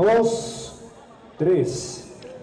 2, 3.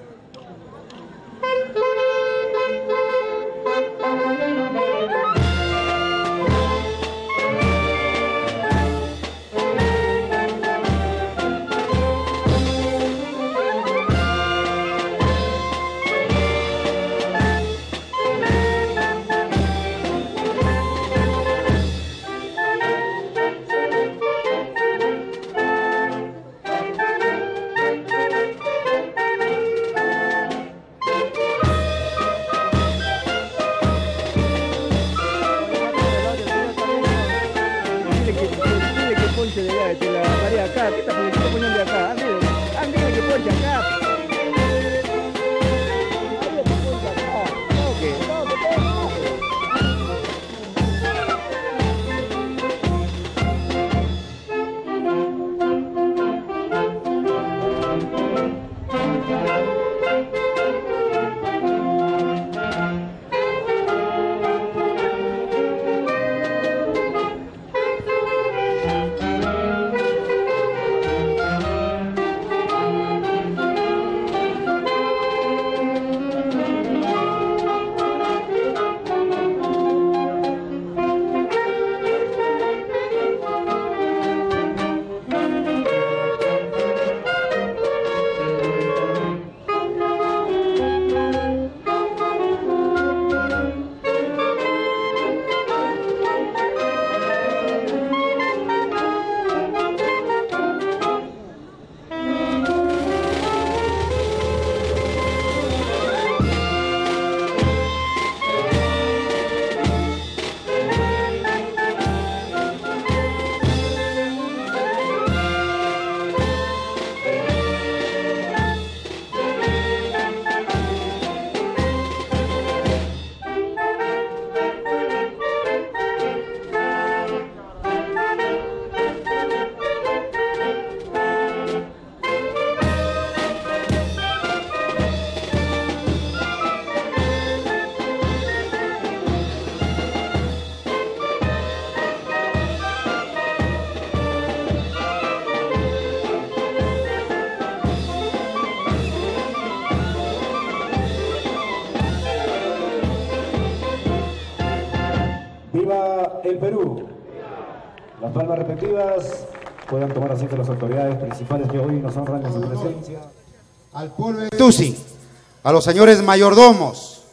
¡Viva el Perú! Las palmas respectivas puedan tomar asiento las autoridades principales que hoy nos honran con su presencia. Al pueblo de Tusi, a los señores mayordomos,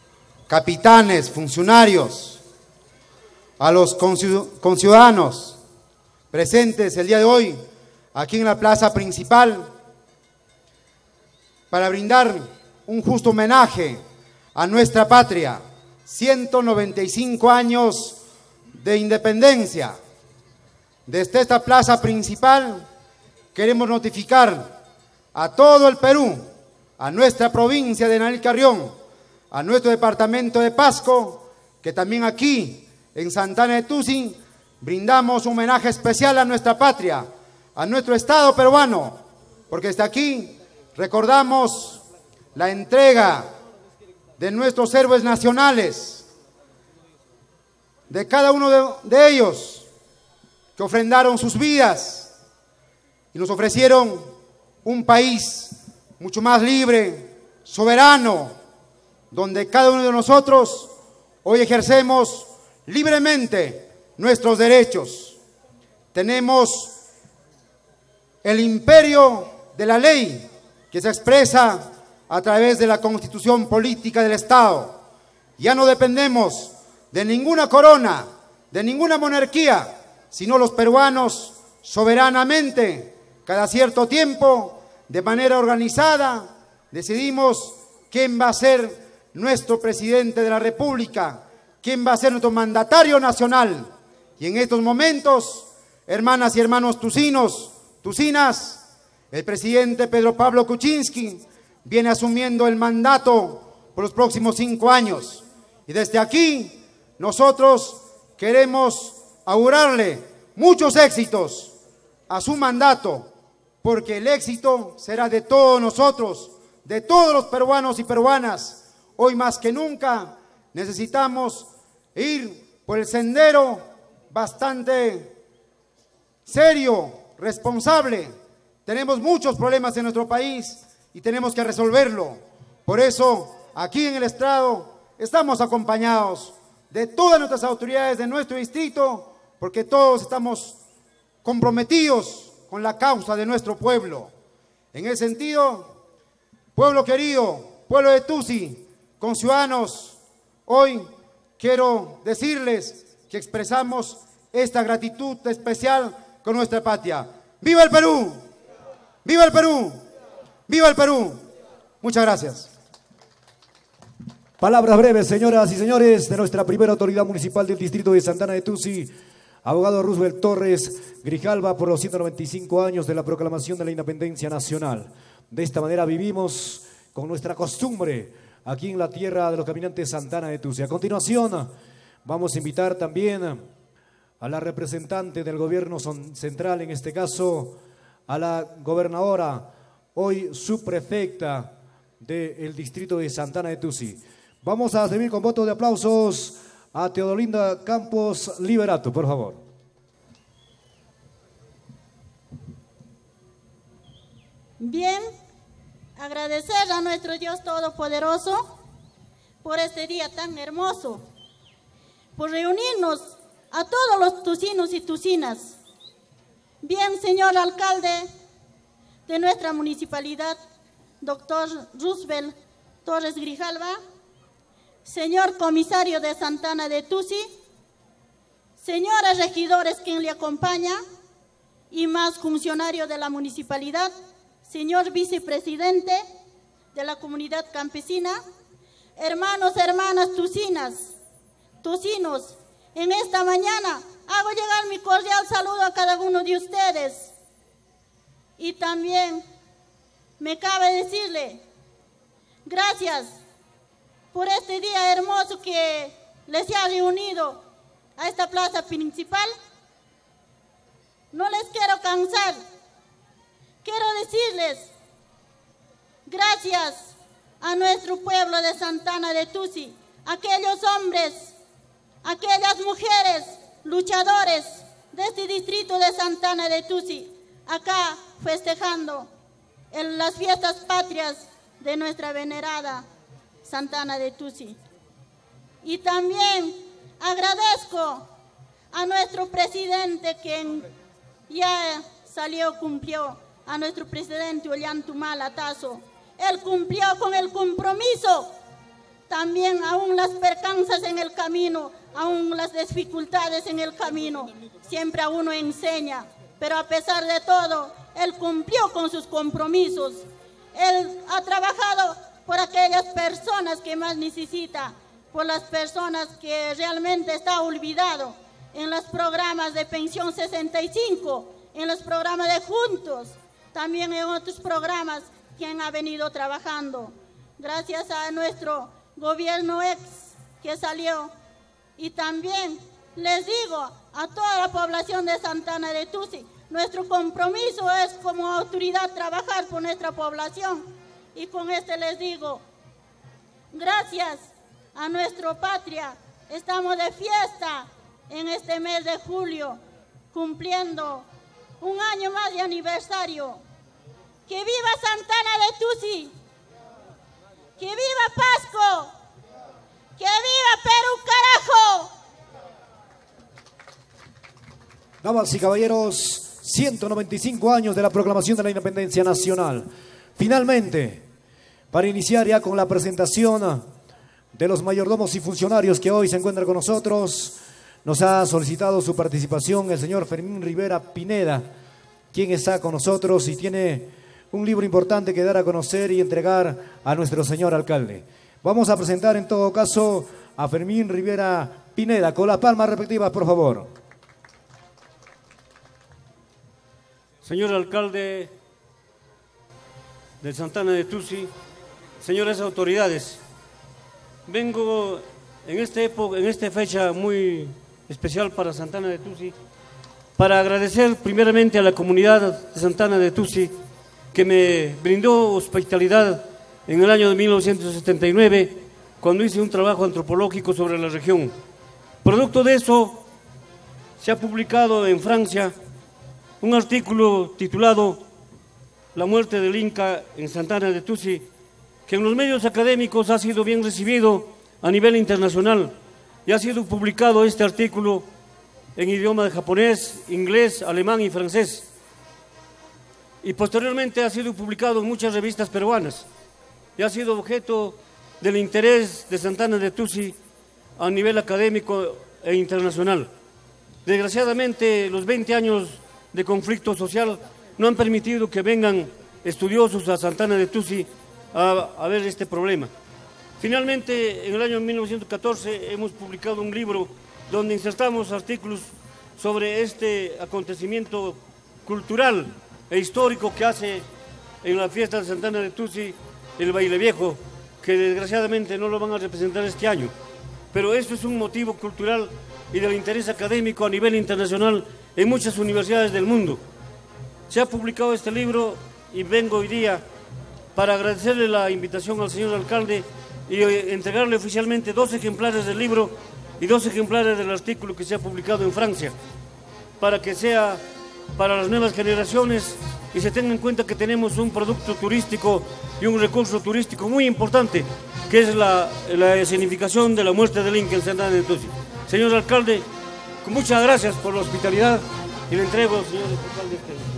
capitanes, funcionarios, a los conciudadanos presentes el día de hoy aquí en la plaza principal para brindar un justo homenaje a nuestra patria. 195 años de independencia. Desde esta plaza principal queremos notificar a todo el Perú, a nuestra provincia de Nariño Carrión, a nuestro departamento de Pasco, que también aquí en Santana de Tusi brindamos un homenaje especial a nuestra patria, a nuestro Estado peruano, porque desde aquí recordamos la entrega de nuestros héroes nacionales, de cada uno de ellos que ofrendaron sus vidas y nos ofrecieron un país mucho más libre, soberano, donde cada uno de nosotros hoy ejercemos libremente nuestros derechos. Tenemos el imperio de la ley que se expresa a través de la Constitución Política del Estado. Ya no dependemos de ninguna corona, de ninguna monarquía, sino los peruanos soberanamente, cada cierto tiempo, de manera organizada, decidimos quién va a ser nuestro presidente de la República, quién va a ser nuestro mandatario nacional. Y en estos momentos, hermanas y hermanos tucinos, tucinas, el presidente Pedro Pablo Kuczynski viene asumiendo el mandato por los próximos 5 años. Y desde aquí, nosotros queremos augurarle muchos éxitos a su mandato, porque el éxito será de todos nosotros, de todos los peruanos y peruanas. Hoy más que nunca necesitamos ir por el sendero bastante serio, responsable, Tenemos muchos problemas en nuestro país y tenemos que resolverlo. Por eso, aquí en el estrado estamos acompañados de todas nuestras autoridades de nuestro distrito, porque todos estamos comprometidos con la causa de nuestro pueblo. En ese sentido, pueblo querido, pueblo de Tusi, conciudadanos, hoy quiero decirles que expresamos esta gratitud especial con nuestra patria. ¡Viva el Perú! ¡Viva el Perú! ¡Viva el Perú! Muchas gracias. Palabras breves, señoras y señores, de nuestra primera autoridad municipal del distrito de Santa Ana de Tusi, abogado Roosevelt Torres Grijalva, por los 195 años de la proclamación de la independencia nacional. De esta manera vivimos con nuestra costumbre aquí en la tierra de los caminantes Santa Ana de Tusi. A continuación, vamos a invitar también a la representante del gobierno central, en este caso a la gobernadora, hoy subprefecta del distrito de Santa Ana de Tusi. Vamos a recibir con voto de aplausos a Teodolinda Campos Liberato, por favor. Bien, agradecer a nuestro Dios Todopoderoso por este día tan hermoso, por reunirnos a todos los tucinos y tucinas. Bien, señor alcalde de nuestra municipalidad, doctor Roosevelt Torres Grijalva, señor comisario de Santa Ana de Tusi, señores regidores quien le acompaña y más funcionarios de la municipalidad, señor vicepresidente de la comunidad campesina, hermanos, hermanas tucinas, tucinos, en esta mañana hago llegar mi cordial saludo a cada uno de ustedes. Y también me cabe decirle gracias por este día hermoso que les ha reunido a esta plaza principal. No les quiero cansar. Quiero decirles gracias a nuestro pueblo de Santa Ana de Tusi, aquellos hombres, aquellas mujeres, luchadores de este distrito de Santa Ana de Tusi, acá festejando en las fiestas patrias de nuestra venerada Santa Ana de Tusi. Y también agradezco a nuestro presidente, quien ya salió, cumplió, a nuestro presidente Ollantaytamala Tazo. Él cumplió con el compromiso. También aún las percances en el camino, aún las dificultades en el camino, siempre a uno enseña, pero a pesar de todo, él cumplió con sus compromisos. Él ha trabajado por aquellas personas que más necesita, por las personas que realmente está olvidado, en los programas de pensión 65, en los programas de juntos, también en otros programas que han venido trabajando. Gracias a nuestro gobierno ex que salió. Y también les digo a toda la población de Santa Ana de Tusi, nuestro compromiso es como autoridad trabajar por nuestra población. Y con les digo, gracias a nuestra patria, estamos de fiesta en este mes de julio, cumpliendo un año más de aniversario. ¡Que viva Santa Ana de Tusi! ¡Que viva Pasco! ¡Que viva Perú, carajo! Damas y caballeros, 195 años de la proclamación de la independencia nacional. Finalmente, para iniciar ya con la presentación de los mayordomos y funcionarios que hoy se encuentran con nosotros, nos ha solicitado su participación el señor Fermín Rivera Pineda, quien está con nosotros y tiene un libro importante que dar a conocer y entregar a nuestro señor alcalde. Vamos a presentar en todo caso a Fermín Rivera Pineda, con las palmas respectivas, por favor. Señor alcalde de Santa Ana de Tusi, señores autoridades, vengo en esta fecha muy especial para Santa Ana de Tusi, para agradecer primeramente a la comunidad de Santa Ana de Tusi, que me brindó hospitalidad en el año de 1979, cuando hice un trabajo antropológico sobre la región. Producto de eso, se ha publicado en Francia un artículo titulado La muerte del Inca en Santana de Tusi, que en los medios académicos ha sido bien recibido a nivel internacional y ha sido publicado este artículo en idioma de japonés, inglés, alemán y francés. Y posteriormente ha sido publicado en muchas revistas peruanas y ha sido objeto del interés de Santana de Tusi a nivel académico e internacional. Desgraciadamente, los 20 años de conflicto social no han permitido que vengan estudiosos a Santana de Tusi a ver este problema. Finalmente, en el año 1914 hemos publicado un libro donde insertamos artículos sobre este acontecimiento cultural e histórico que hace en la fiesta de Santana de Tusi el baile viejo, que desgraciadamente no lo van a representar este año. Pero esto es un motivo cultural y del interés académico a nivel internacional en muchas universidades del mundo. Se ha publicado este libro y vengo hoy día para agradecerle la invitación al señor alcalde y entregarle oficialmente 2 ejemplares del libro y 2 ejemplares del artículo que se ha publicado en Francia, para que sea para las nuevas generaciones y se tenga en cuenta que tenemos un producto turístico y un recurso turístico muy importante, que es la escenificación de la muerte del Inca en Santana de Tusi. Señor alcalde, muchas gracias por la hospitalidad y le entrego, señor alcalde,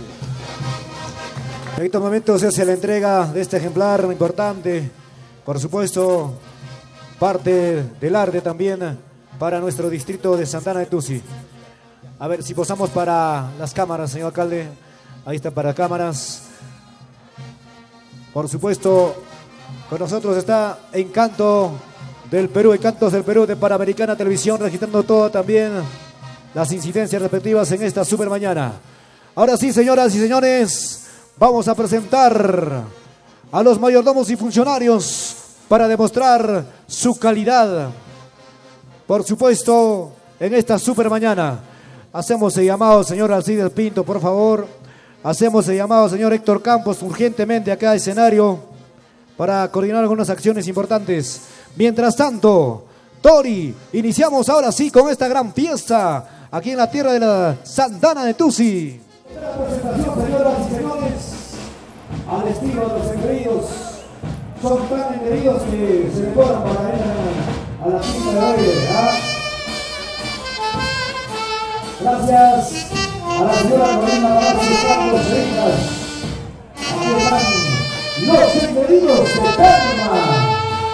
En estos momentos se hace la entrega de este ejemplar importante, por supuesto, parte del arte también para nuestro distrito de Santana de Tusi. A ver si posamos para las cámaras, señor alcalde. Ahí está para cámaras. Por supuesto, con nosotros está Encanto del Perú, Encantos del Perú de Panamericana Televisión, registrando todo también las incidencias respectivas en esta super mañana. Ahora sí, señoras y señores, vamos a presentar a los mayordomos y funcionarios para demostrar su calidad. Por supuesto, en esta super mañana. Hacemos el llamado, señor Alcides Pinto, por favor. Hacemos el llamado, señor Héctor Campos, urgentemente acá a escenario para coordinar algunas acciones importantes. Mientras tanto, Tori, iniciamos ahora sí con esta gran fiesta aquí en la tierra de la Santana de Tusi. La presentación, señoras y señores, al estilo de los engreídos. Son tan engreídos que se decoran para ir a la fiesta de hoy. Gracias a la señora Corina Navarro Carlos Reinas. Aquí están los engreídos de Perma.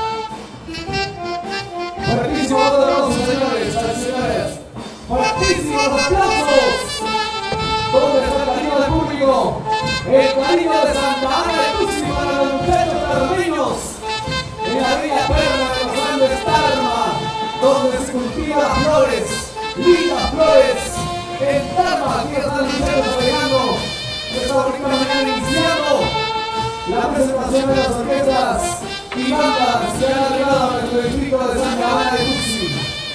Fuertísimos aplausos, señores, a las señoras. Fuertísimos aplausos. ¿Dónde está el cariño del público? El cariño de Santa Ana de Tusi para los muchachos tardinos. En la bella perla de los Andes Tarma, donde se cultivan flores, lindas flores. En Tarma, aquí están los muchachos llegando. Esta bonita mañana iniciando la presentación de las orquestas y bandas que han arribado a nuestro distrito de Santa Ana de Tusi.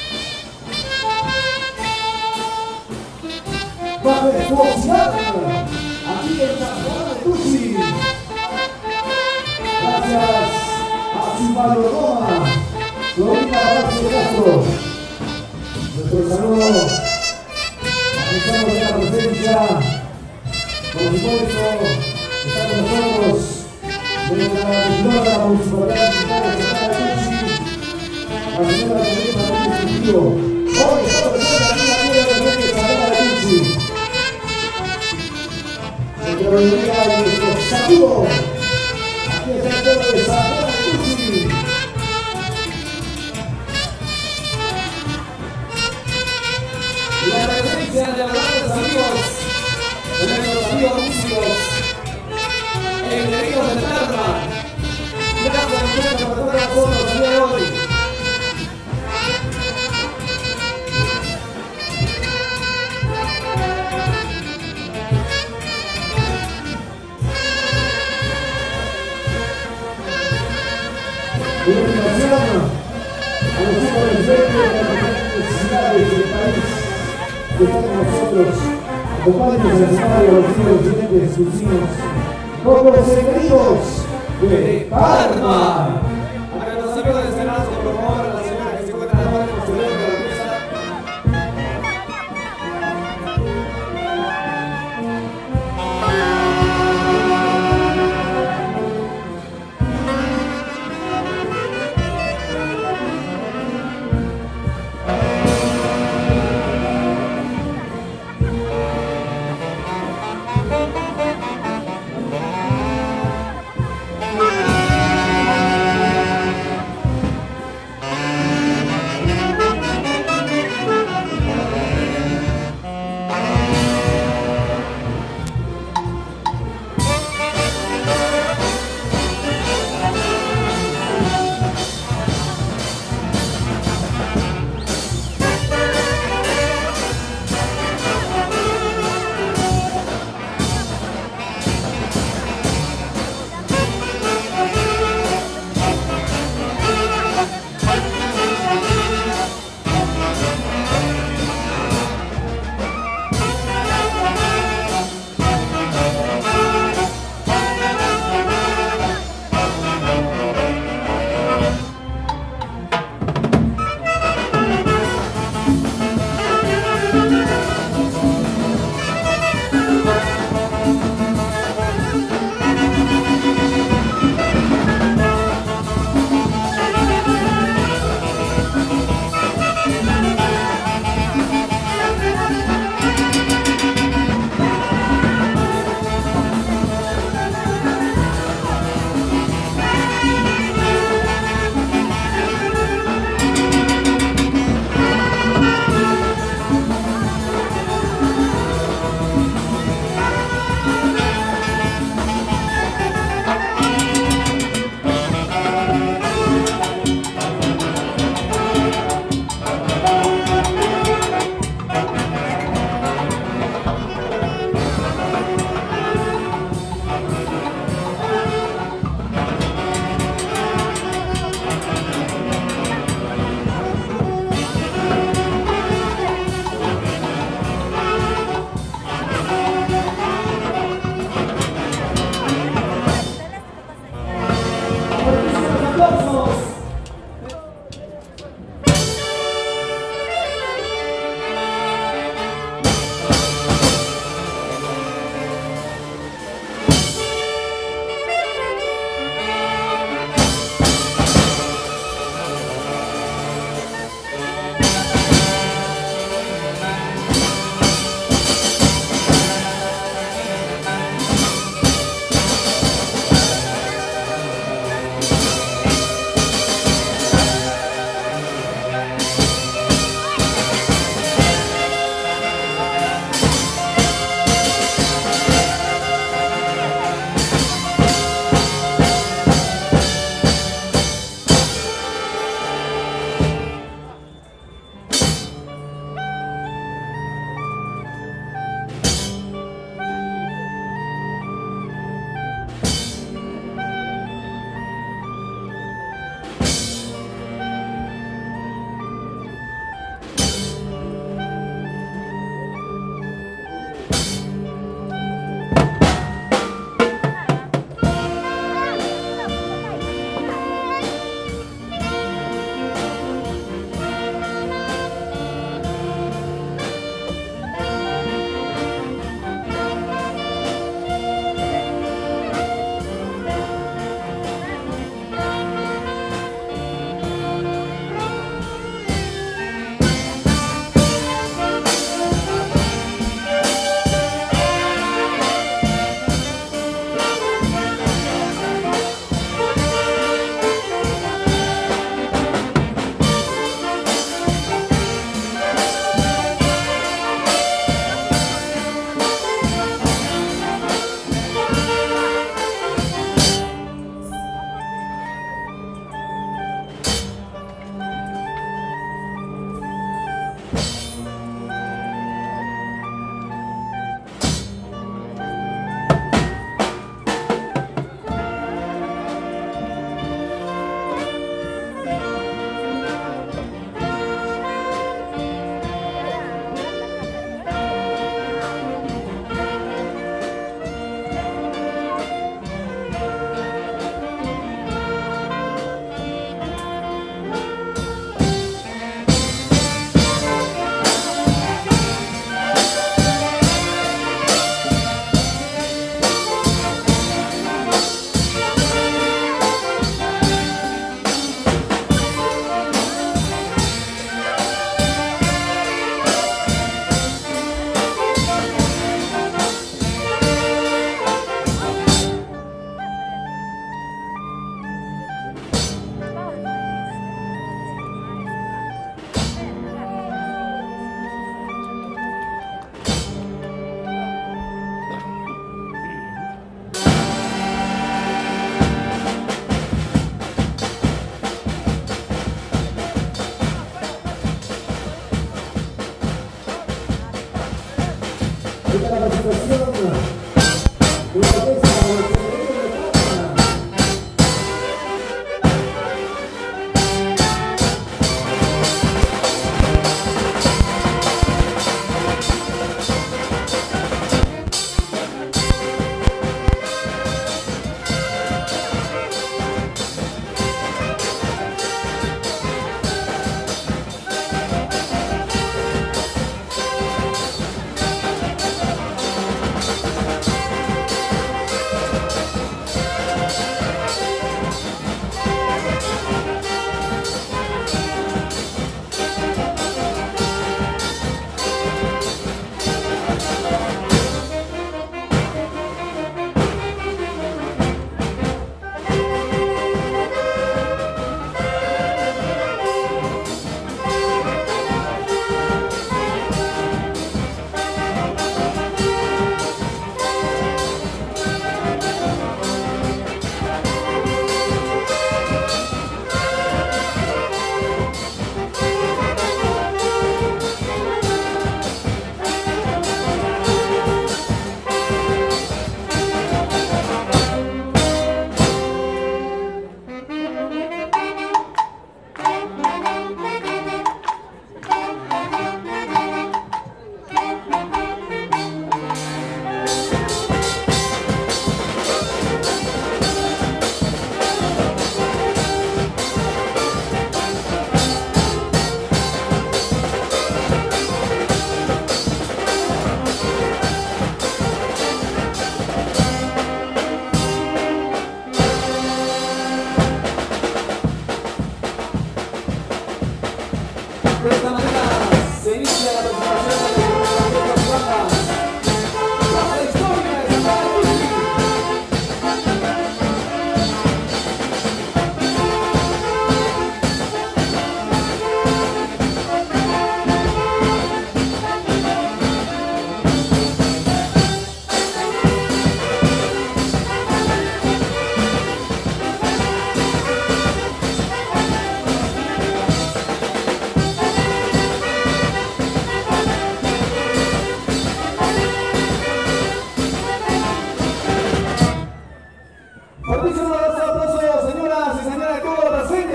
Bajo su oficial, aquí en Santa Ana de Tusi. Gracias a Simbaldo Roma, Florita Palacio Castro. Nuestro saludo, agradecemos de la presencia, por supuesto, está con nosotros de la señora de la Municipalidad de Santana de Tusi, la señora Teresa Martínez Trujillo. Hoy estamos presentes aquí en la tierra de Santana de Tusi. Nuestra bienvenida y nuestro saludo. Aquí está el pueblo de Santana de Tusi. La presencia de los grandes amigos, de nuestros amigos músicos, engreídos de Tarma. Gracias, muchachos, por estar con nosotros el día de hoy. En relación a los hijos de las necesidades del país que están con nosotros, acompáñenos al escenario los hijos residentes exclusivos, como los engreídos de Parma. A nuestros amigos de Senado, por favor, a la señora que se encuentra en la parte posterior de la mesa.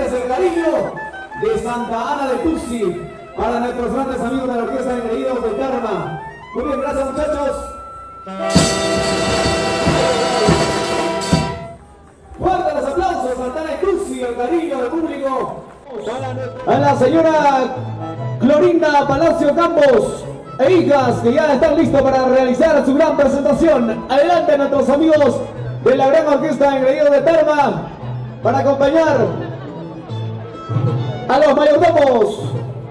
señores, el cariño de Santa Ana de Tusi para nuestros grandes amigos de la Orquesta Engreídos de Karma. Muy bien, gracias muchachos. Fuerte los aplausos, Santa Ana de Tusi, el cariño del público. A la señora Clorinda Palacio Campos e hijas que ya están listos para realizar su gran presentación. Adelante nuestros amigos de la gran orquesta Engreídos de Tarma para acompañar a los mayordomos.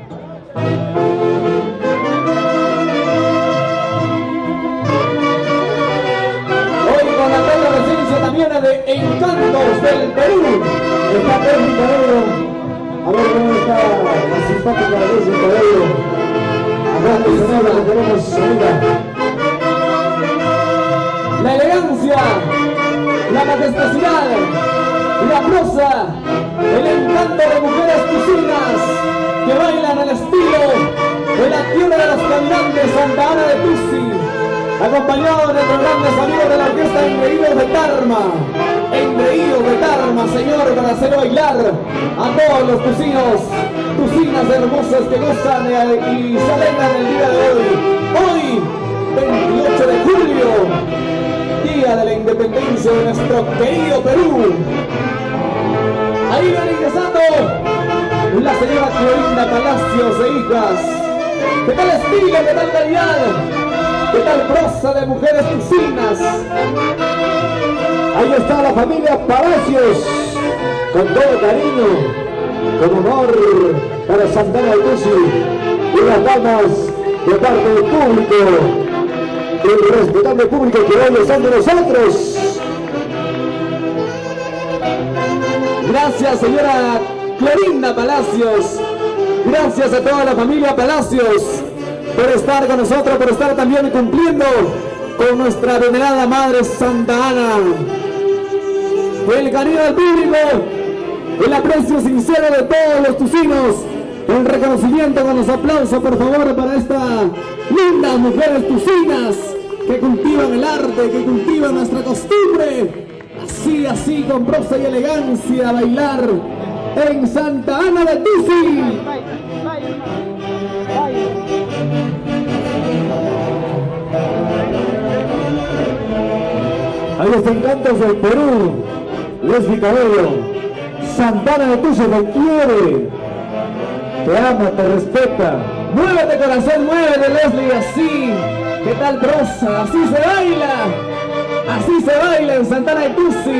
Hoy con la bella presencia también de Encantos del Perú. Está Leslie Cabello. A ver cómo está la simpática Leslie Cabello. Acá tu señora, la queremos amiga. La elegancia, la majestuosidad, la prosa, el encanto de mujeres tusinas que bailan al estilo de la tierra de los caminantes Santa Ana de Tusi, acompañado de nuestros grandes amigos de la orquesta Engreídos de Tarma. Engreídos de Tarma, señor, para hacer bailar a todos los tusinos, tusinas hermosas que gozan y se alegran el día de hoy. Hoy, 28 de julio, día de la independencia de nuestro querido Perú. Ahí van ingresando la señora Clorinda Palacios e hijas. ¿Qué tal estilo, qué tal calidad, qué tal prosa de mujeres tusinas? Ahí está la familia Palacios, con todo cariño, con honor para Santa Ana de Tusi y las damas de parte del público, el respetable público que hoy están de nosotros. Gracias, señora Clorinda Palacios. Gracias a toda la familia Palacios por estar con nosotros, por estar también cumpliendo con nuestra venerada madre Santa Ana. El cariño del público, el aprecio sincero de todos los tusinos, el reconocimiento con los aplausos, por favor, para estas lindas mujeres tusinas que cultivan el arte, que cultivan nuestra costumbre. Así, con prosa y elegancia, a bailar en Santa Ana de Tusi. Ahí está Encantos del Perú, Leslie Cabello. Santa Ana de Tusi te quiere, te ama, te respeta. Muévete, corazón, muévete, Leslie, así. ¿Qué tal prosa? Así se baila. Así se baila en Santa Ana de Tusi.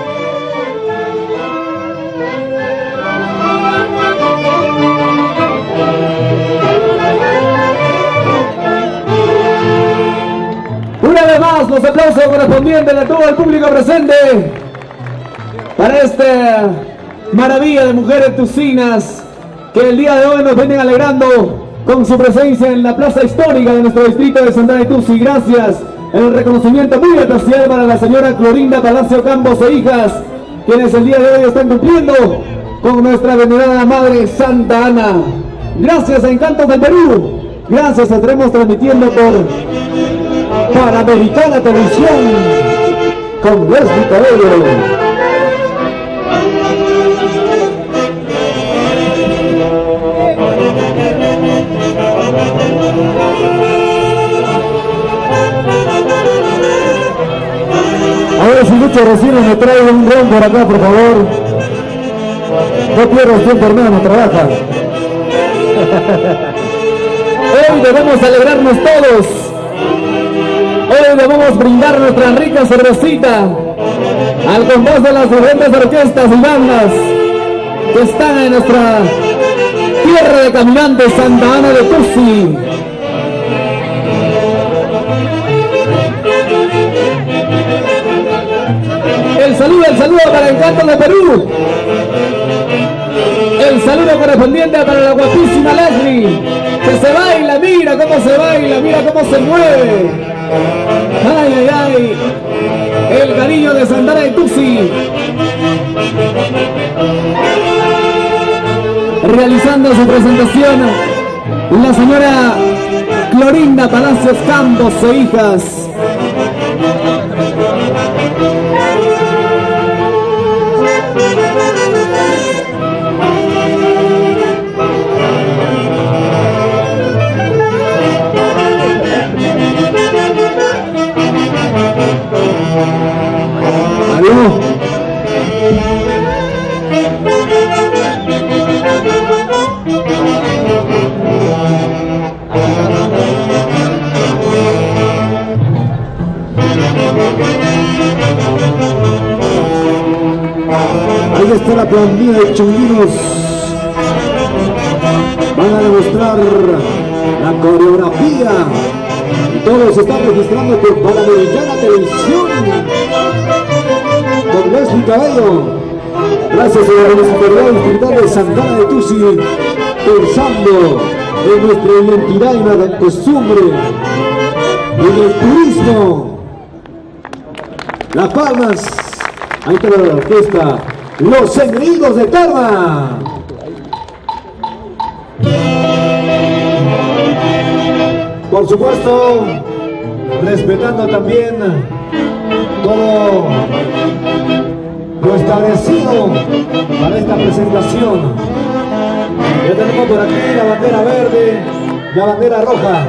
Una vez más, los aplausos correspondientes de todo el público presente para esta maravilla de mujeres tusinas que el día de hoy nos vienen alegrando con su presencia en la plaza histórica de nuestro distrito de Santa Ana de Tusi. Gracias. El reconocimiento muy especial para la señora Clorinda Palacio Campos e hijas, quienes el día de hoy están cumpliendo con nuestra venerada madre Santa Ana. Gracias a Encantos del Perú. Gracias, estaremos transmitiendo por Panamericana Televisión con Leslie Cabello. A ver si Lucho Recinos me trae un ron por acá, por favor. No pierdas tiempo, hermano, trabaja. Hoy debemos alegrarnos todos. Hoy debemos brindar nuestra rica cervecita al compás de las diferentes orquestas y bandas que están en nuestra tierra de caminantes Santa Ana de Tusi. El saludo para Encantos de Perú. El saludo correspondiente para la guapísima Leslie, que se baila, mira cómo se baila, mira cómo se mueve. Ay. El cariño de Santa Ana de Tusi. Realizando su presentación, la señora Clorinda Palacios Campos e hijas. Ahí está la pandilla de chonguinos. Van a demostrar la coreografía. Todos están registrando por Panamericana Televisión. Con Leslie Cabello. Gracias a la Municipalidad Distrital de Santana de Tusi. Pensando en nuestra identidad y la costumbre. En el turismo. Las palmas. Ahí está la orquesta. Los Enemigos de Karma. Por supuesto, respetando también todo lo establecido para esta presentación. Ya tenemos por aquí la bandera verde, la bandera roja.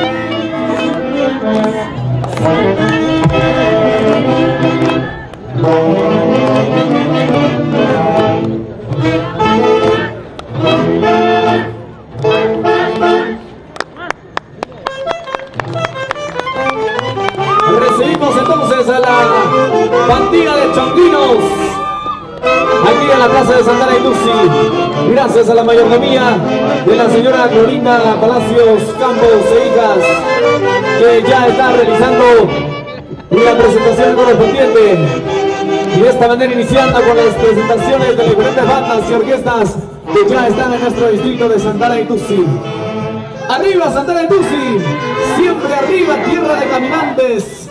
Recibimos entonces a la pandilla de chonguinos aquí en la plaza de Santana de Tusi. Gracias a la mayordomía de la señora Clorinda Palacios Campos e hijas, que ya está realizando la presentación correspondiente. Y de esta manera iniciando con las presentaciones de diferentes bandas y orquestas que ya están en nuestro distrito de Santana de Tusi. ¡Arriba Santana de Tusi! ¡Siempre arriba, tierra de caminantes!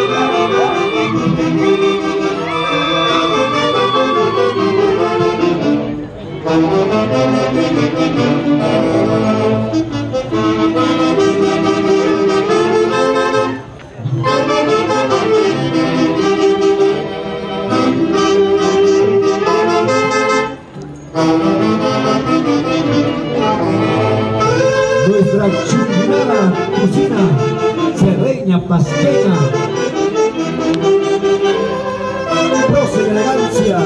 Nuestra chunguinada cocina serreña, pasqueña, prosa y elegancia.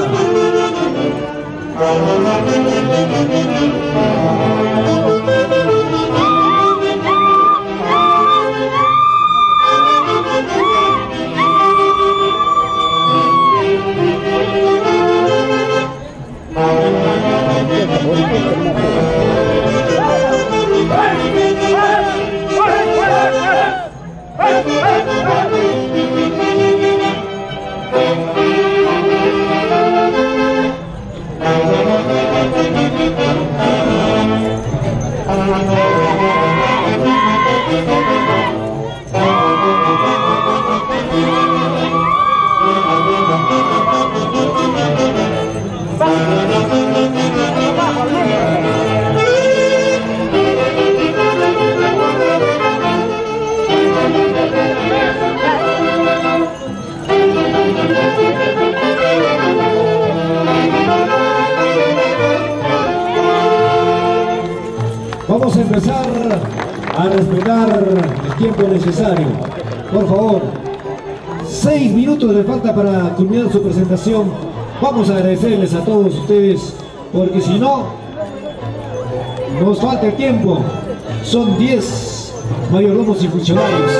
Vamos a empezar a respetar el tiempo necesario. Por favor, 6 minutos de falta para culminar su presentación. Vamos a agradecerles a todos ustedes, porque si no, nos falta el tiempo. Son 10 mayordomos y funcionarios.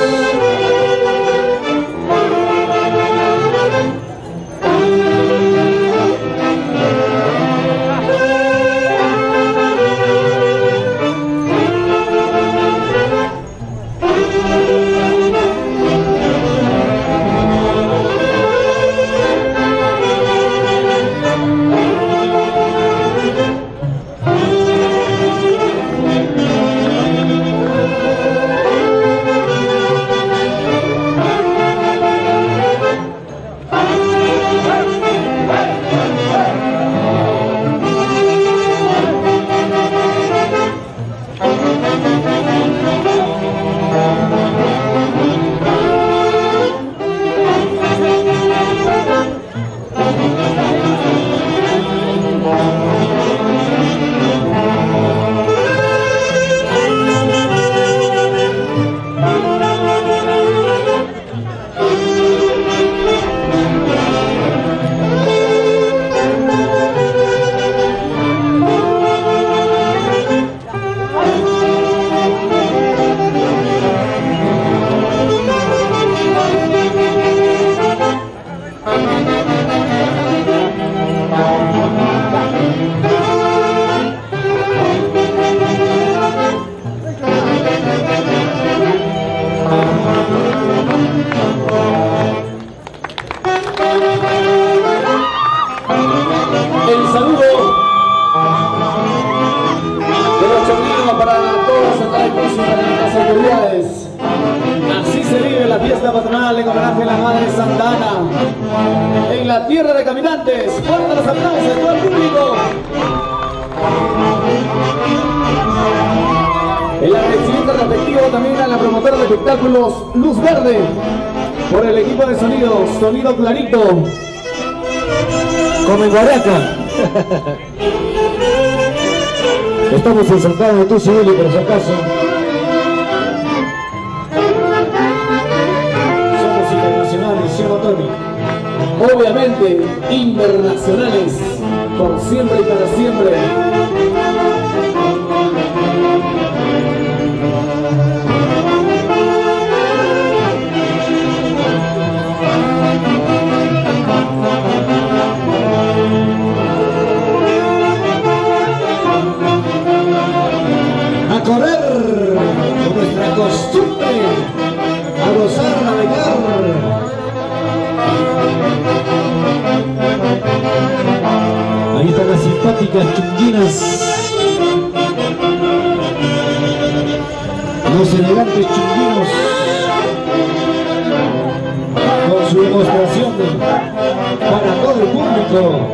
Madre Santa Ana, en la tierra de caminantes. Fuertes los aplausos de todo el público. El agradecimiento respectivo también a la promotora de espectáculos Luz Verde por el equipo de sonido, sonido clarito. Como en Guaraca. Estamos en Santana de Tusi, por si acaso. Somos internacionales, ¿sí o no, Tony? Obviamente, internacionales, por siempre y para siempre. A correr con nuestra costumbre, a gozar, a navegar. Ahí están las simpáticas chunguinas, los elegantes chunguinos, con su demostración para todo el público.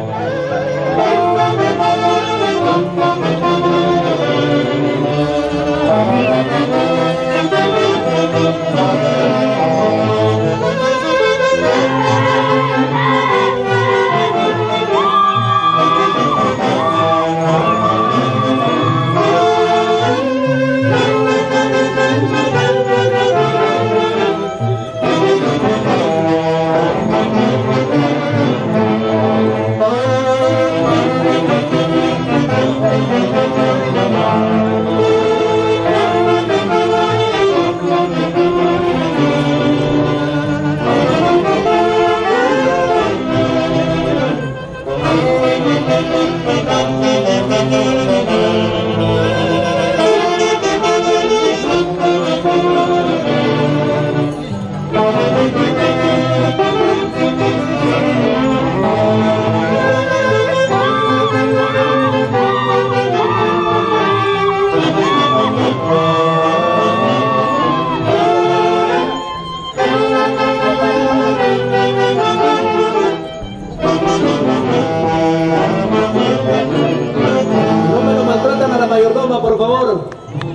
Por favor.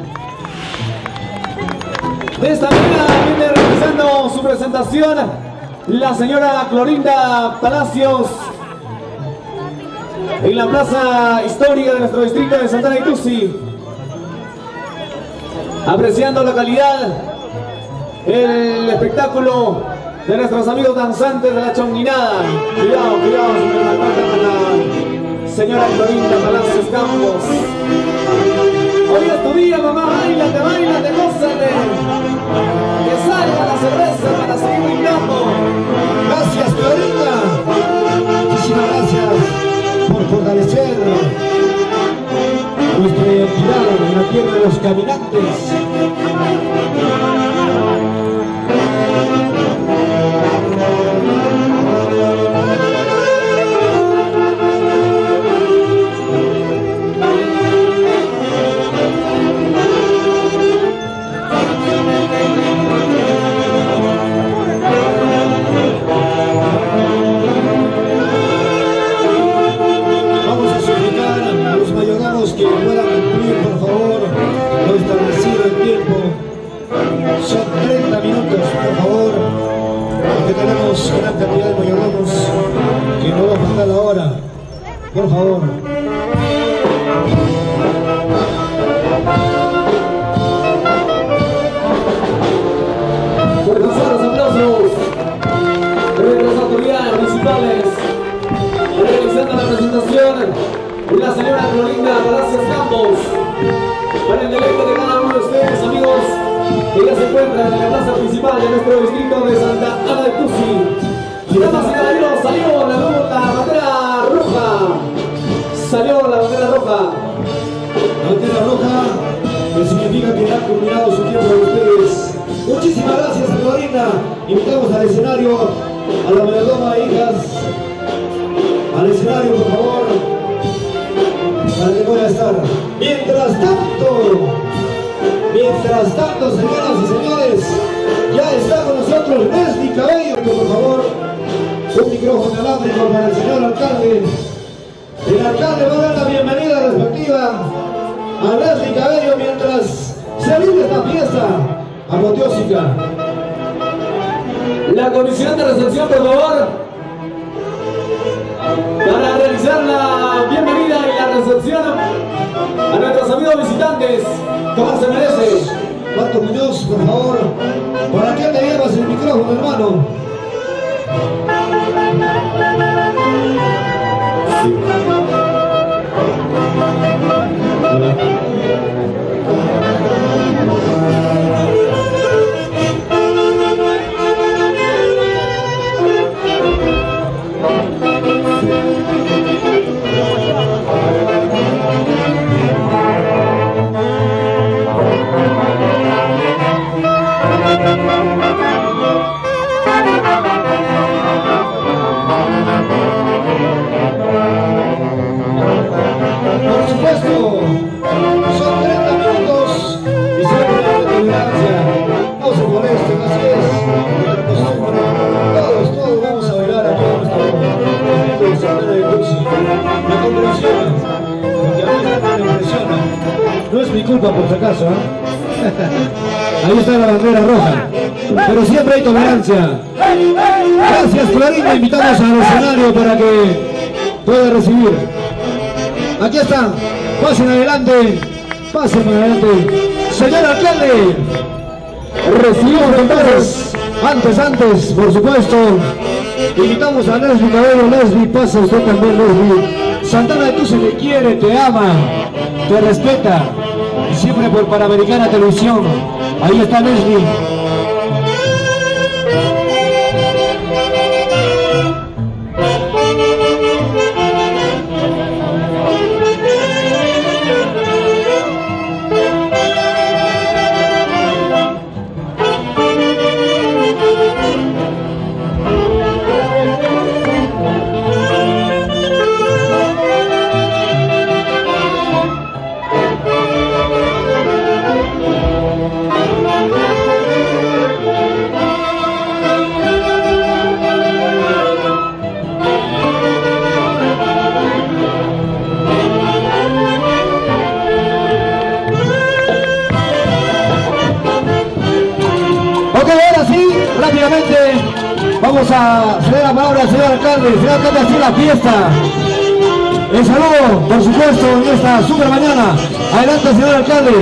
De esta manera viene realizando su presentación la señora Clorinda Palacios en la plaza histórica de nuestro distrito de Santana de Tusi, apreciando la calidad, el espectáculo de nuestros amigos danzantes de la chonguinada. Cuidado, cuidado, señora Clorinda Palacios Campos. Hoy es tu día, mamá, bailate, bailate, gózate. Que salga la cerveza para seguir brindando. Gracias, Clorinda. Muchísimas gracias por fortalecer nuestra identidad en la tierra de los caminantes. Que puedan cumplir, por favor, lo establecido en tiempo. Son 30 minutos, por favor, porque tenemos gran cantidad de mayordomos que no va a faltar la hora. Por favor. Fuertes los aplausos de las autoridades municipales realizando la presentación. La señora Clorinda Palacios Campos, para el deleite de cada uno de ustedes, amigos, que ya se encuentran en la plaza principal de nuestro distrito de Santa Ana de Tusi. Damas y caballeros, salió la bandera roja. Salió la bandera roja. La bandera roja, que significa que ha culminado su tiempo de ustedes. Muchísimas gracias, Clorinda. Invitamos al escenario a la mayordoma hijas. Al escenario, por favor, para que pueda estar. Mientras tanto, señoras y señores, ya está con nosotros Leslie Cabello, por favor. público para el señor alcalde. El alcalde va a dar la bienvenida respectiva a Leslie Cabello mientras se vive esta fiesta apoteósica. La comisión de recepción, por favor, para realizar la bienvenida y la recepción a nuestros amigos visitantes, como se merece. Pato Muñoz, por favor, ¿para qué me llevas el micrófono, hermano? Sí. Por supuesto, son 30 minutos y siempre de tolerancia. No se molesten, así es nuestra costumbre. Todos vamos a bailar aquí en nuestro de Santana de Tusi. La comprensión, porque a mí me impresiona. No es mi culpa por si acaso, ¿eh? Ahí está la bandera roja, pero siempre hay tolerancia. Gracias, Clarín, invitamos al escenario para que pueda recibir. Aquí están, pasen adelante, señor alcalde. Recibimos entonces, antes, por supuesto, invitamos a Leslie Cabello. Leslie, pasa usted también, Leslie. Santana de Tusi te quiere, te ama, te respeta, y siempre por Panamericana Televisión. Ahí está Leslie. Rápidamente vamos a ceder la palabra al señor alcalde. El señor alcalde, así la fiesta. El saludo, por supuesto, en esta super mañana. Adelante, señor alcalde.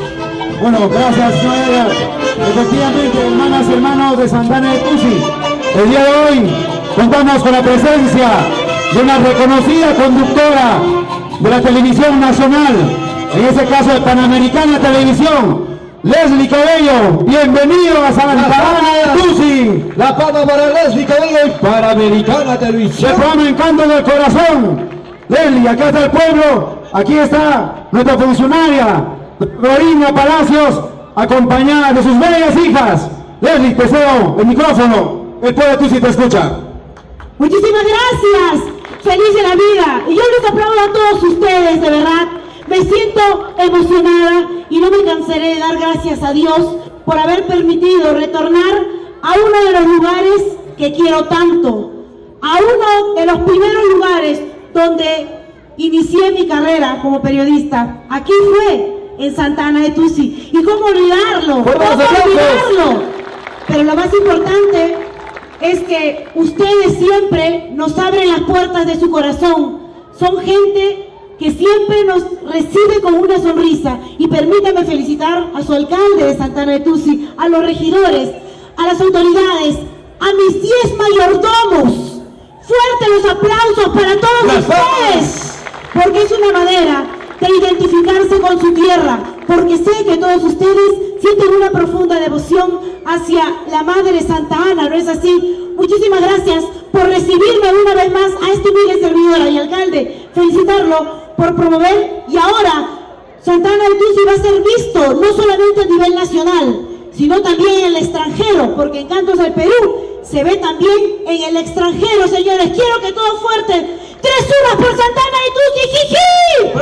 Bueno, gracias, señora. Efectivamente, hermanas y hermanos de Santana de Tusi, el día de hoy contamos con la presencia de una reconocida conductora de la televisión nacional, en este caso de Panamericana Televisión, Leslie Cabello. Bienvenido a Santana de Tusi. La palma para Leslie Cabello y Panamericana Televisión. De programa Encanto del Corazón. Leslie, acá está el pueblo, aquí está nuestra funcionaria, Florina Palacios, acompañada de sus bellas hijas. Leslie, te cedo el micrófono, el pueblo de Tusi te escucha. Muchísimas gracias, feliz de la vida, y yo les aplaudo a todos ustedes, de verdad. Me siento emocionada y no me cansaré de dar gracias a Dios por haber permitido retornar a uno de los lugares que quiero tanto, a uno de los primeros lugares donde inicié mi carrera como periodista. Aquí fue, en Santana de Tusi. ¿Y cómo olvidarlo? ¿Cómo olvidarlo? Pero lo más importante es que ustedes siempre nos abren las puertas de su corazón. Son gente que siempre nos recibe con una sonrisa. Y permítame felicitar a su alcalde de Santana de Tusi, a los regidores, a las autoridades, a mis 10 mayordomos. Fuerte los aplausos para todos ustedes, porque es una manera de identificarse con su tierra, porque sé que todos ustedes sienten una profunda devoción hacia la Madre Santa Ana, ¿no es así? Muchísimas gracias por recibirme una vez más a este humilde servidor y alcalde, felicitarlo por promover, y ahora Santana de Tusi va a ser visto no solamente a nivel nacional, sino también en el extranjero, porque Encantos del Perú se ve también en el extranjero, señores. Quiero que todo fuerte. 3 horas por Santana de Tusi. ¡Jiji!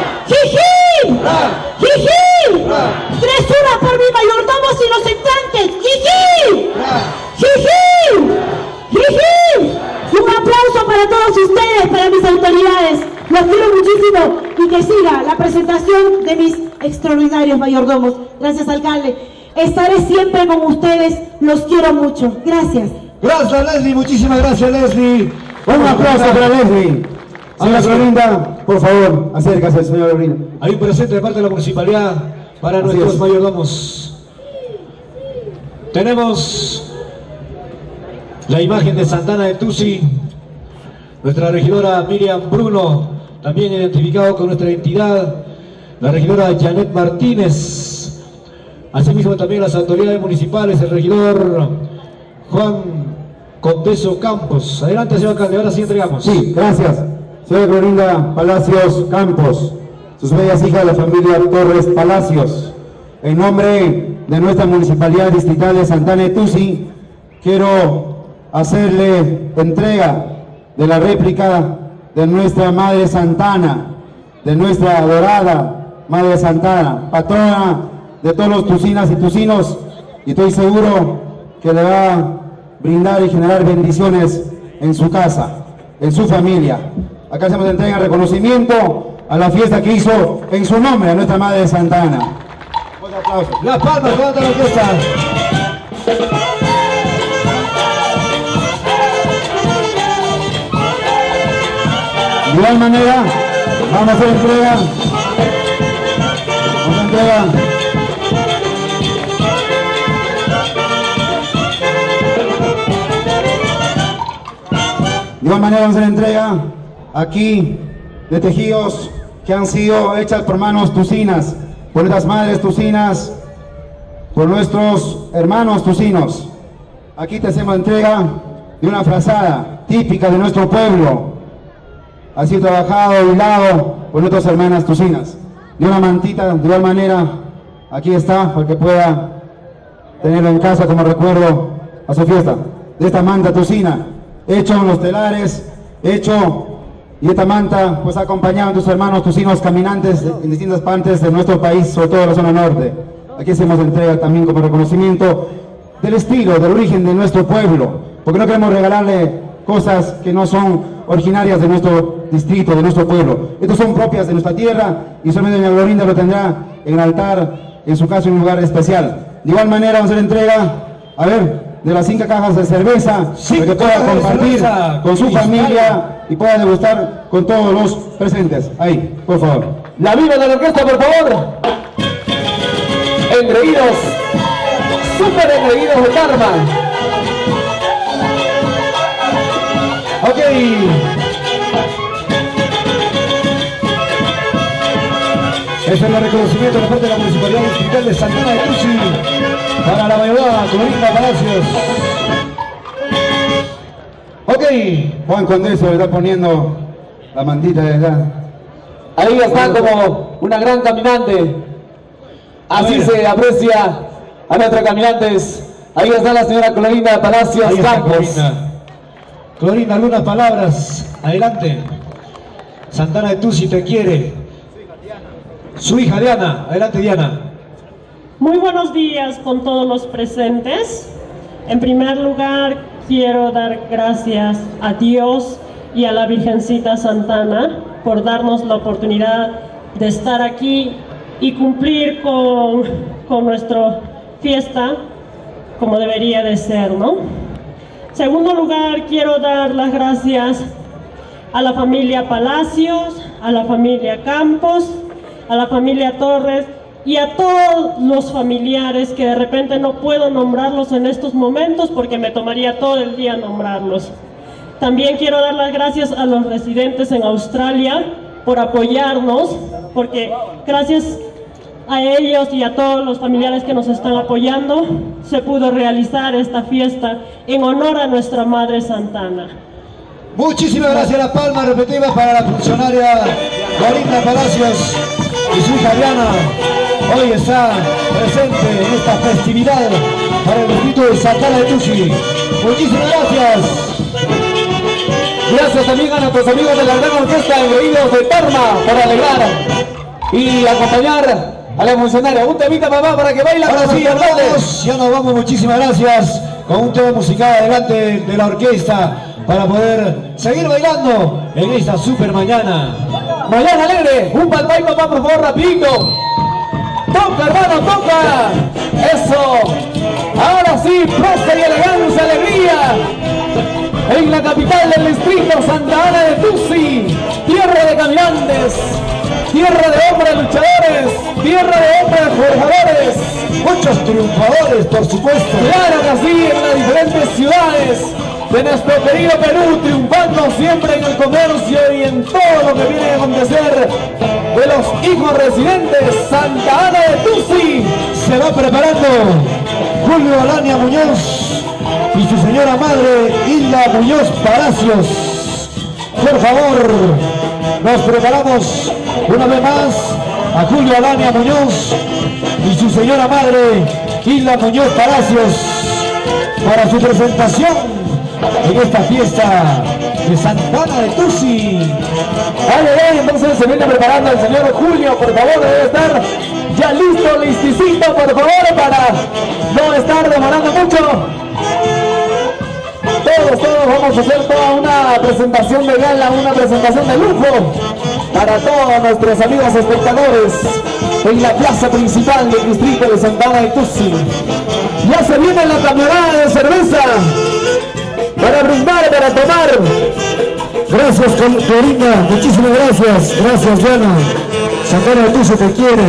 ¡Jiji! ¡Jiji! 3 horas por mis mayordomos y los entrantes. ¡Jiji! ¡Jiji! ¡Jiji! Un aplauso para continúo y que siga la presentación de mis extraordinarios mayordomos. Gracias, alcalde. Estaré siempre con ustedes, los quiero mucho. Gracias. Gracias, Leslie, muchísimas gracias, Leslie. Un aplauso para Leslie. Señora Florinda, por favor, acércase, señora Florinda. Hay un presente de parte de la municipalidad para nuestros mayordomos. Tenemos la imagen de Santana de Tusi, nuestra regidora Miriam Bruno, también identificado con nuestra entidad, la regidora Janet Martínez, asimismo también las autoridades municipales, el regidor Juan Condeso Campos. Adelante, señor alcalde, ahora sí entregamos. Sí, gracias. Señora Florinda Palacios Campos, sus bellas hijas de la familia Torres Palacios, en nombre de nuestra municipalidad distrital de Santana de Tusi, quiero hacerle entrega de la réplica de nuestra Madre Santana, de nuestra adorada Madre Santana, patrona de todos los tucinas y tucinos, y estoy seguro que le va a brindar y generar bendiciones en su casa, en su familia. Acá hacemos entrega en reconocimiento a la fiesta que hizo en su nombre a nuestra Madre Santana. Un aplauso. Las palmas, levanta la orquesta. De igual manera, vamos a hacer entrega. Vamos a entrega. De igual manera vamos a hacer entrega aquí de tejidos que han sido hechas por manos tucinas, por nuestras madres tucinas, por nuestros hermanos tucinos. Aquí te hacemos entrega de una frazada típica de nuestro pueblo, así trabajado y hilado por nuestras hermanas tucinas. De una mantita, de igual manera, aquí está, para que pueda tenerlo en casa como recuerdo a su fiesta. De esta manta tucina, hecho en los telares, hecho, y esta manta pues ha acompañado a tus hermanos tucinos caminantes en distintas partes de nuestro país, sobre todo en la zona norte. Aquí hacemos entrega también como reconocimiento del estilo, del origen de nuestro pueblo, porque no queremos regalarle cosas que no son originarias de nuestro distrito, de nuestro pueblo. Estas son propias de nuestra tierra y solamente doña Florinda lo tendrá en el altar, en su caso en un lugar especial. De igual manera vamos a hacer entrega, a ver, de las 5 cajas de cerveza, para que pueda compartir con su familia y pueda degustar con todos los presentes. Ahí, por favor. La viva de la orquesta, por favor. Engreídos, súper engreídos de Dharma. Ok. Este es el reconocimiento de parte de la Municipalidad Distrital de Santana de Tusi para la mayorada Florinda Palacios. Ok. Juan Condeso le está poniendo la mantita de edad. Ahí está como una gran caminante. Así se aprecia a nuestros caminantes. Ahí está la señora Florinda Palacios Ahí está Campos. Florinda, algunas palabras. Adelante. Santana de Tusi te quiere. Su hija Diana. Adelante, Diana. Muy buenos días con todos los presentes. En primer lugar, quiero dar gracias a Dios y a la Virgencita Santana por darnos la oportunidad de estar aquí y cumplir con nuestra fiesta como debería de ser, ¿no? En segundo lugar, quiero dar las gracias a la familia Palacios, a la familia Campos, a la familia Torres y a todos los familiares que de repente no puedo nombrarlos en estos momentos porque me tomaría todo el día nombrarlos. También quiero dar las gracias a los residentes en Australia por apoyarnos, porque gracias a ellos y a todos los familiares que nos están apoyando, se pudo realizar esta fiesta en honor a nuestra Madre Santana. Muchísimas gracias. La palma repetida para la funcionaria Florinda Palacios y su hija Diana. Hoy está presente en esta festividad para el distrito de Santana de Tusi. Muchísimas gracias. Gracias también a nuestros amigos de la gran orquesta Engreídos de Dharma por alegrar y acompañar a la funcionaria. Un temita, mamá, para que baila. Ahora sí, ya nos vamos. Muchísimas gracias. Con un tema musical adelante de la orquesta. para poder seguir bailando en esta super mañana. Mañana alegre, un palpay papá, por favor, rapidito. Toca, hermano, toca. Eso. Ahora sí, próspera y elegancia, alegría. En la capital del distrito, Santa Ana de Tusi, tierra de caminantes, tierra de hombres luchadores, tierra de hombres forjadores, muchos triunfadores, por supuesto. Claro que sí, en las diferentes ciudades de nuestro querido Perú, triunfando siempre en el comercio y en todo lo que viene a acontecer de los hijos residentes. Santa Ana de Tusi se va preparando Julio Alania Muñoz y su señora madre Hilda Muñoz Palacios. Por favor, nos preparamos una vez más a Julio Alania Muñoz y su señora madre Hilda Muñoz Palacios para su presentación en esta fiesta de Santa Ana de Tusi. Entonces se viene preparando el señor Julio, por favor, debe estar ya listo, listicito, por favor, para no estar demorando mucho. Todos vamos a hacer toda una presentación de gala, una presentación de lujo para todos nuestros amigos espectadores en la plaza principal del distrito de Santa Ana de Tusi. Ya se viene la camionada de cerveza para brindar, para tomar. Gracias, Corina, muchísimas gracias. Gracias, Diana. Santa Ana de Tusi te quiere.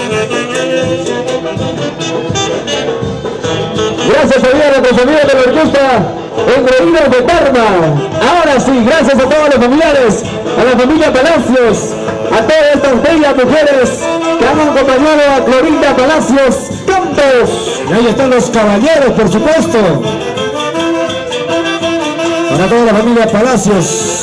Gracias también a nuestros amigos de la orquesta Engreídos de Parma. Ahora sí, gracias a todos los familiares, a la familia Palacios, a todas estas bellas mujeres que han acompañado a Clorinda Palacios Campos. Y ahí están los caballeros, por supuesto. Para toda la familia Palacios.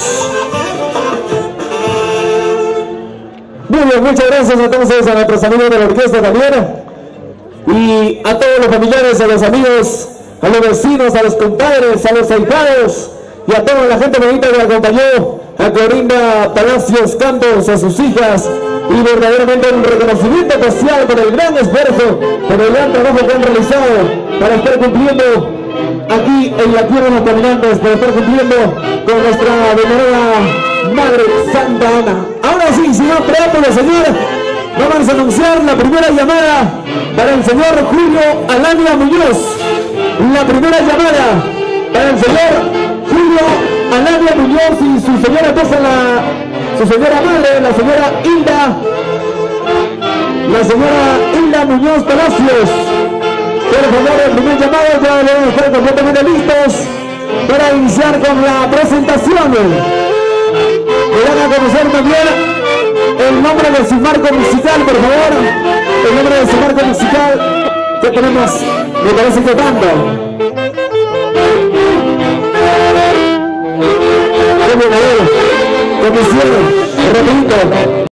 Muy bien, muchas gracias entonces a nuestros amigos de la orquesta también. Y a todos los familiares, a los amigos, a los vecinos, a los compadres, a los ahijados y a toda la gente bonita que acompañó a Clorinda Palacios Campos, a sus hijas, y verdaderamente un reconocimiento especial por el gran esfuerzo, por el gran trabajo que han realizado para estar cumpliendo aquí en la tierra de los caminantes, para estar cumpliendo con nuestra venerada Madre Santa Ana. Ahora sí, sin más preámbulo, señor, vamos a anunciar la primera llamada para el señor Julio Alania Muñoz. La primera llamada para el señor Julio Alania Muñoz y su señora esposa, su señora madre, la señora Hilda Muñoz Palacios. Por favor, el primer llamado ya deben estar completamente listos para iniciar con la presentación. Me van a conocer también el nombre de su marco musical, por favor. El nombre de su marco musical que tenemos, me parece que tanto. Muy bien, a ver, comisión, repito.